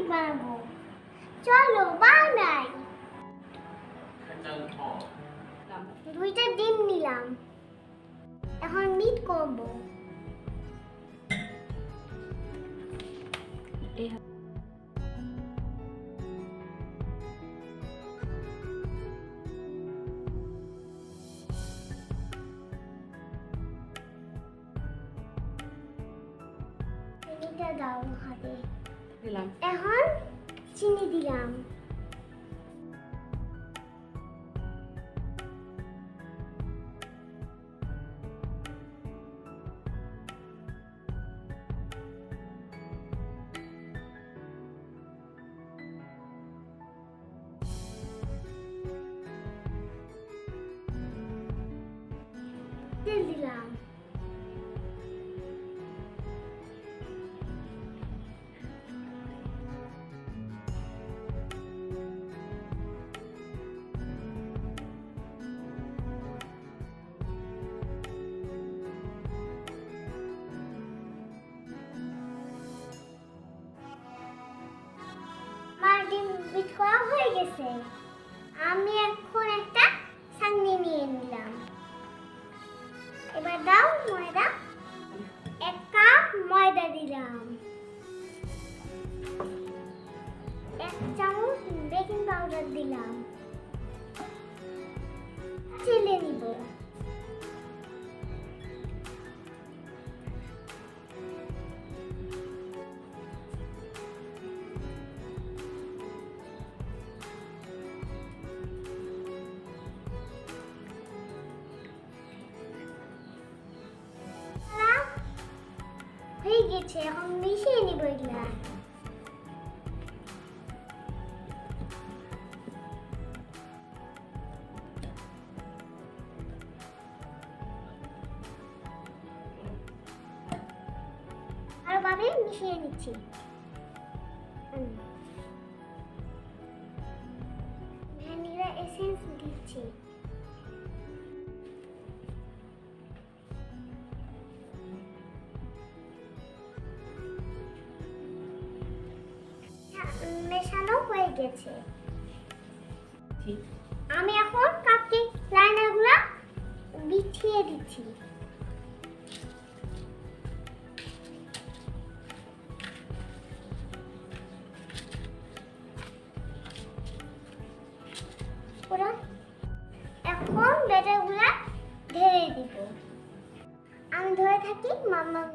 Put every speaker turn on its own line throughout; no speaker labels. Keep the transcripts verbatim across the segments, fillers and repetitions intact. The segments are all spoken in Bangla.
কেক বানাবো। চলো বানাই। দুইটা ডিম নিলাম, এখন মিট করব। চিনিটা দাও হাতে দিলাম, এখন চিনি দিলাম, তেল দিলাম, ডিম বিট করা হয়ে গেছে। আমি এখন একটা ছাঁকনি নিয়ে নিলাম। এবার দাও ময়দা, এক কাপ ময়দা দিলাম, এক চামচ বেকিং পাউডার দিলাম, চেলে নিব। হয়ে গেছে, এখন মিশিয়ে নিব এগুলা। আরো ভাবে মিশিয়ে নিচ্ছি। ভ্যানিলা এসেন্স দিচ্ছি। মেশানো হয়ে গেছে। আমি এখন কাপকেক লাইনারগুলো বিছিয়ে দিচ্ছি। এখন ব্যাটারগুলো ঢেলে দিব। আমি ধরে থাকি, মাম্মা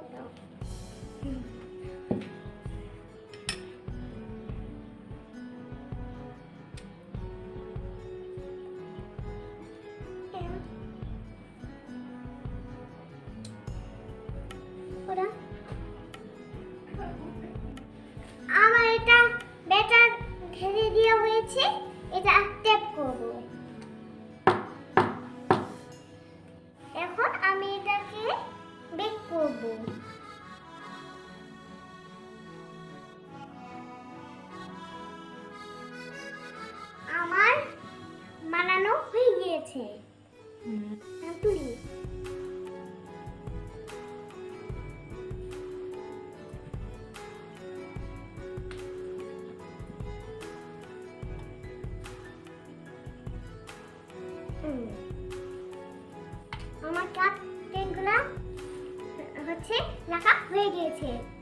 আমার এটা ব্যাটার ঢেলে দেওয়া হয়েছে, এটা ট্যাপ করব। এখন আমি এটাকে বেক করব। আমার বানানো হয়ে গিয়েছে। তুলি আমার কাপ কেকগুলো হচ্ছে রাখা হয়ে গিয়েছে।